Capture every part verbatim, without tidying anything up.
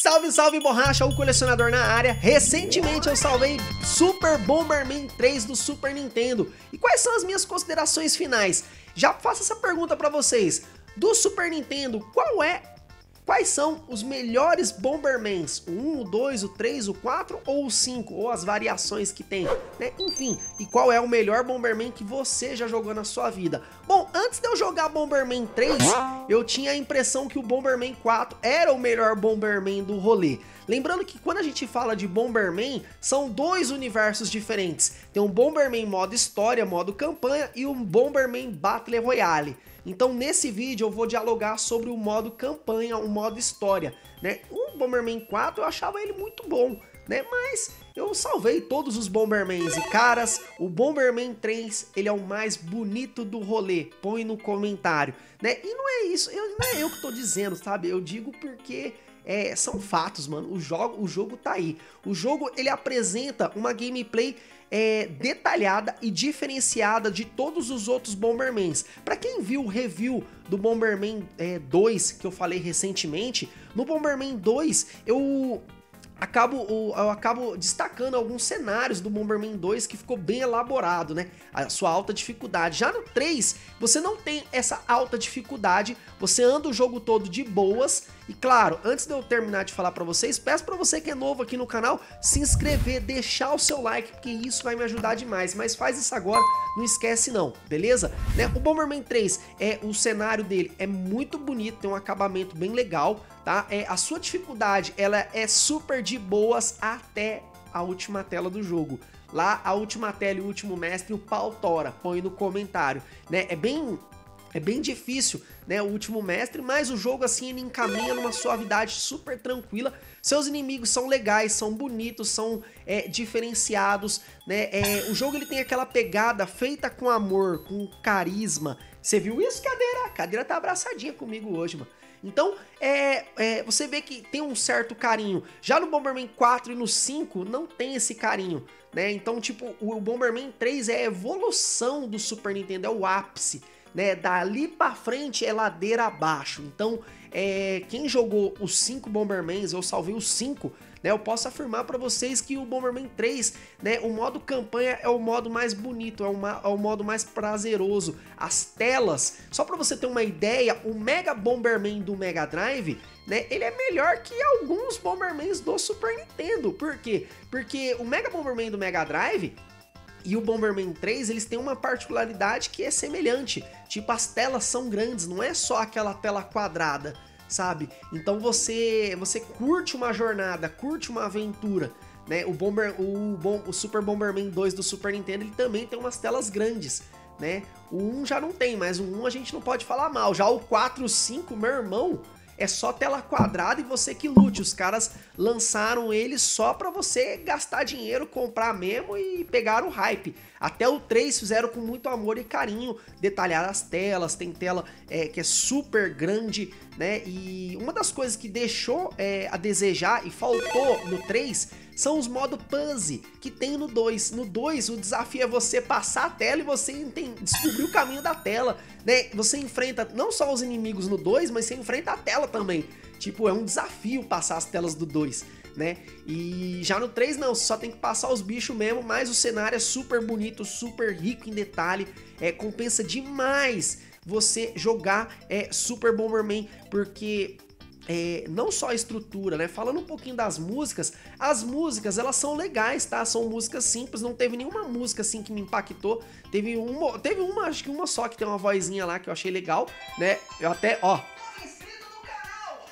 Salve, salve, borracha, o colecionador na área. Recentemente eu salvei Super Bomberman três do Super Nintendo. E quais são as minhas considerações finais? Já faço essa pergunta pra vocês. Do Super Nintendo, qual é, quais são os melhores Bombermans? O um, o dois, o três, o quatro ou o cinco? Ou as variações que tem, né? Enfim, e qual é o melhor Bomberman que você já jogou na sua vida? Bom, antes de eu jogar Bomberman três, eu tinha a impressão que o Bomberman quatro era o melhor Bomberman do rolê. Lembrando que quando a gente fala de Bomberman, são dois universos diferentes. Tem um Bomberman modo história, modo campanha, e um Bomberman Battle Royale. Então nesse vídeo eu vou dialogar sobre o modo campanha, o modo história, né? O Bomberman quatro eu achava ele muito bom, né? Mas eu salvei todos os Bombermans e caras, o Bomberman três, ele é o mais bonito do rolê, põe no comentário, né? E não é isso, eu, não é eu que tô dizendo, sabe? Eu digo porque... É, são fatos, mano. O jogo, o jogo tá aí. O jogo, ele apresenta uma gameplay é, detalhada e diferenciada de todos os outros Bombermans. Pra quem viu o review do Bomberman é, dois, que eu falei recentemente, no Bomberman dois, eu... Acabo, eu acabo destacando alguns cenários do Bomberman dois que ficou bem elaborado, né? A sua alta dificuldade. Já no três, você não tem essa alta dificuldade, você anda o jogo todo de boas. E claro, antes de eu terminar de falar pra vocês, peço pra você que é novo aqui no canal, se inscrever, deixar o seu like, porque isso vai me ajudar demais. Mas faz isso agora, não esquece não, beleza? Né? O Bomberman três, é, o cenário dele é muito bonito, tem um acabamento bem legal, tá? É, a sua dificuldade, ela é super de boas até a última tela do jogo. Lá, a última tela e o último mestre, o pau tora, põe no comentário, né? É bem... É bem difícil, né, o último mestre, mas o jogo assim ele encaminha numa suavidade super tranquila. Seus inimigos são legais, são bonitos, são é, diferenciados, né? É, o jogo ele tem aquela pegada feita com amor, com carisma. Você viu isso, Cadeira? A Cadeira tá abraçadinha comigo hoje, mano. Então, é, é, você vê que tem um certo carinho. Já no Bomberman quatro e no cinco, não tem esse carinho, né? Então, tipo, o Bomberman três é a evolução do Super Nintendo, é o ápice, né? Dali pra frente é ladeira abaixo. Então, é, quem jogou os cinco Bombermans, eu salvei os cinco, né? Eu posso afirmar pra vocês que o Bomberman três, né? O modo campanha é o modo mais bonito, é o, é o modo mais prazeroso. As telas, só pra você ter uma ideia, o Mega Bomberman do Mega Drive, né? Ele é melhor que alguns Bombermans do Super Nintendo. Por quê? Porque o Mega Bomberman do Mega Drive... E o Bomberman três, eles têm uma particularidade que é semelhante. Tipo, as telas são grandes, não é só aquela tela quadrada, sabe? Então você você curte uma jornada, curte uma aventura, né? O, Bomber, o, Bom, o Super Bomberman dois do Super Nintendo, ele também tem umas telas grandes, né? O um já não tem, mas o um a gente não pode falar mal. Já o quatro e o cinco, meu irmão... É só tela quadrada e você que lute. Os caras lançaram ele só pra você gastar dinheiro, comprar mesmo e pegar o hype. Até o três fizeram com muito amor e carinho, detalhar as telas, tem tela é, que é super grande, né? E uma das coisas que deixou é, a desejar e faltou no três são os modos puzzle que tem no dois. No dois o desafio é você passar a tela e você entende, descobrir o caminho da tela, né? Você enfrenta não só os inimigos no dois, mas você enfrenta a tela também. Tipo, é um desafio passar as telas do dois, né? E já no três não, você só tem que passar os bichos mesmo, mas o cenário é super bonito, super rico em detalhe, é, compensa demais você jogar é, Super Bomberman, porque... É, não só a estrutura, né? Falando um pouquinho das músicas, as músicas, elas são legais, tá? São músicas simples, não teve nenhuma música assim que me impactou. Teve uma, teve uma, acho que uma só que tem uma vozinha lá que eu achei legal, né? Eu até, ó... inscrito no canal!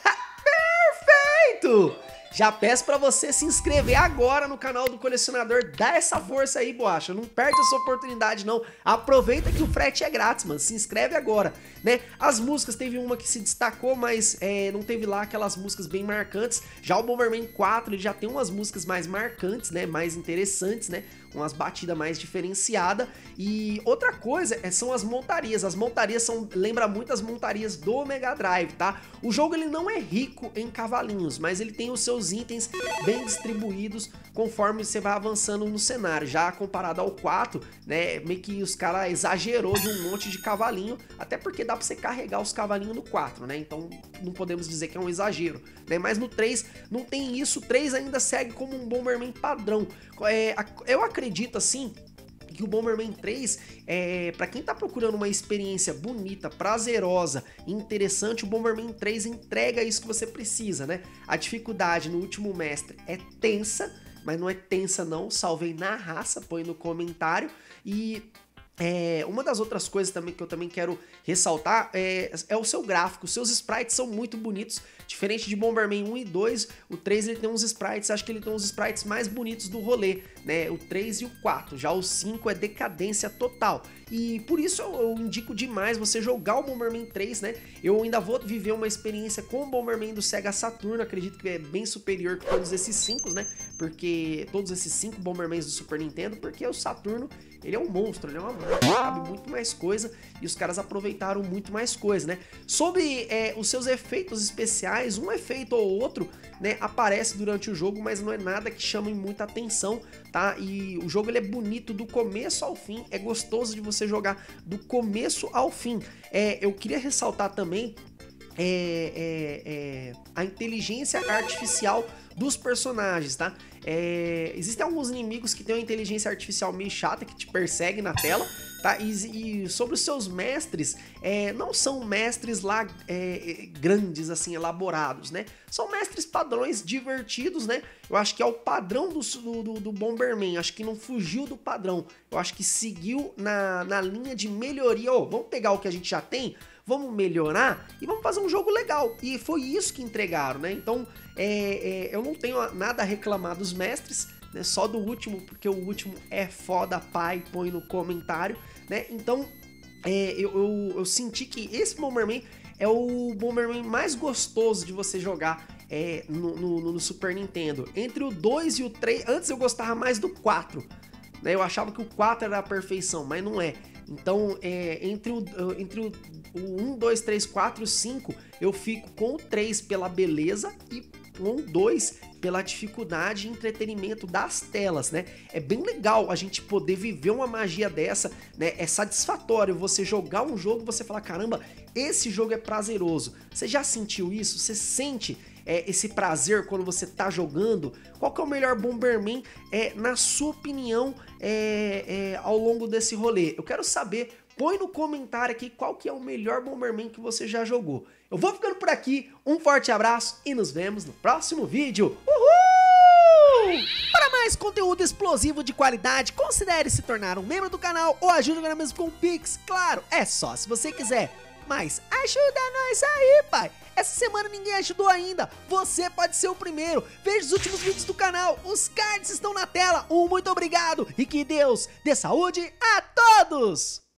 Perfeito! Já peço pra você se inscrever agora no canal do colecionador, dá essa força aí, Boacha, não perde essa oportunidade não, aproveita que o frete é grátis, mano, se inscreve agora, né? As músicas, teve uma que se destacou, mas é, não teve lá aquelas músicas bem marcantes. Já o Bomberman quatro, ele já tem umas músicas mais marcantes, né, mais interessantes, né? umas batidas mais diferenciadas. E outra coisa é, são as montarias. As montarias são, lembra muito as montarias do Mega Drive, tá? O jogo ele não é rico em cavalinhos, mas ele tem os seus itens bem distribuídos conforme você vai avançando no cenário. Já comparado ao quatro, né, meio que os caras exagerou de um monte de cavalinho, até porque dá pra você carregar os cavalinhos no quatro, né? Então não podemos dizer que é um exagero, né? Mas no três não tem isso, o três ainda segue como um Bomberman padrão. É, eu acredito assim que o Bomberman três, é, para quem tá procurando uma experiência bonita, prazerosa e interessante, o Bomberman três entrega isso que você precisa, né? A dificuldade no último mestre é tensa, mas não é tensa não, salvei na raça, põe no comentário. E É, uma das outras coisas também que eu também quero ressaltar é, é o seu gráfico. Os seus sprites são muito bonitos, diferente de Bomberman um e dois, o três ele tem uns sprites, acho que ele tem uns sprites mais bonitos do rolê, né? O três e o quatro, já o cinco é decadência total. E por isso eu, eu indico demais você jogar o Bomberman três, né? Eu ainda vou viver uma experiência com o Bomberman do Sega Saturn, acredito que é bem superior que todos esses cinco, né? Porque todos esses cinco Bombermans do Super Nintendo, porque o Saturno, ele é um monstro, ele é uma máquina, cabe muito mais coisa e os caras aproveitaram muito mais coisa, né? Sobre é, os seus efeitos especiais, um efeito ou outro, né, aparece durante o jogo, mas não é nada que chame muita atenção, tá? E o jogo ele é bonito do começo ao fim, é gostoso de você jogar do começo ao fim. É, eu queria ressaltar também É, é, é, a inteligência artificial dos personagens, tá? É, existem alguns inimigos que têm uma inteligência artificial meio chata, que te persegue na tela, tá? E, e sobre os seus mestres, é, não são mestres lá é, grandes, assim, elaborados, né? São mestres padrões divertidos, né? Eu acho que é o padrão do, do, do Bomberman, acho que não fugiu do padrão. Eu acho que seguiu na, na linha de melhoria. Oh, vamos pegar o que a gente já tem, vamos melhorar e vamos fazer um jogo legal. E foi isso que entregaram, né? Então, é, é, eu não tenho nada a reclamar dos mestres, né? Só do último, porque o último é foda, pai, põe no comentário, né? Então, é, eu, eu, eu senti que esse Bomberman é o Bomberman mais gostoso de você jogar é, no, no, no Super Nintendo. Entre o dois e o três, antes eu gostava mais do quatro, né? Eu achava que o quatro era a perfeição, mas não é. Então, é, entre o, entre o, o um, dois, três, quatro, cinco, eu fico com o três pela beleza e com o dois pela dificuldade e entretenimento das telas, né? É bem legal a gente poder viver uma magia dessa, né? É satisfatório você jogar um jogo e você falar, caramba, esse jogo é prazeroso. Você já sentiu isso? Você sente é, esse prazer quando você tá jogando? Qual que é o melhor Bomberman, é, na sua opinião, é, é, ao longo desse rolê? Eu quero saber. Põe no comentário aqui qual que é o melhor Bomberman que você já jogou. Eu vou ficando por aqui, um forte abraço e nos vemos no próximo vídeo. Uhul! Para mais conteúdo explosivo de qualidade, considere se tornar um membro do canal ou ajude agora mesmo com o Pix. Claro, é só se você quiser. Mas ajuda nós aí, pai. Essa semana ninguém ajudou ainda. Você pode ser o primeiro. Veja os últimos vídeos do canal. Os cards estão na tela. Um muito obrigado e que Deus dê saúde a todos.